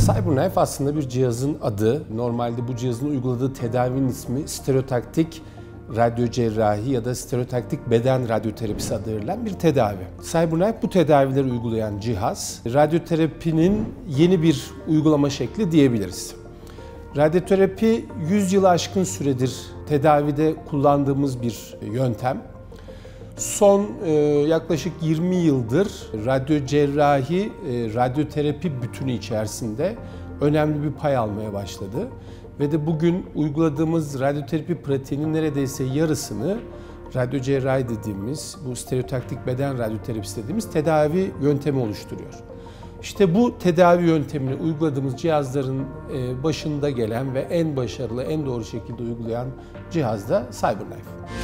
CyberKnife aslında bir cihazın adı. Normalde bu cihazın uyguladığı tedavinin ismi stereotaktik radyocerrahi ya da stereotaktik beden radyoterapisi adı verilen bir tedavi. CyberKnife bu tedavileri uygulayan cihaz. Radyoterapinin yeni bir uygulama şekli diyebiliriz. Radyoterapi 100 yılı aşkın süredir tedavide kullandığımız bir yöntem. Son yaklaşık 20 yıldır radyocerrahi, radyoterapi bütünü içerisinde önemli bir pay almaya başladı. Ve de bugün uyguladığımız radyoterapi pratiğinin neredeyse yarısını radyocerrahi dediğimiz, bu stereotaktik beden radyoterapisi dediğimiz tedavi yöntemi oluşturuyor. İşte bu tedavi yöntemini uyguladığımız cihazların başında gelen ve en başarılı, en doğru şekilde uygulayan cihaz da CyberKnife.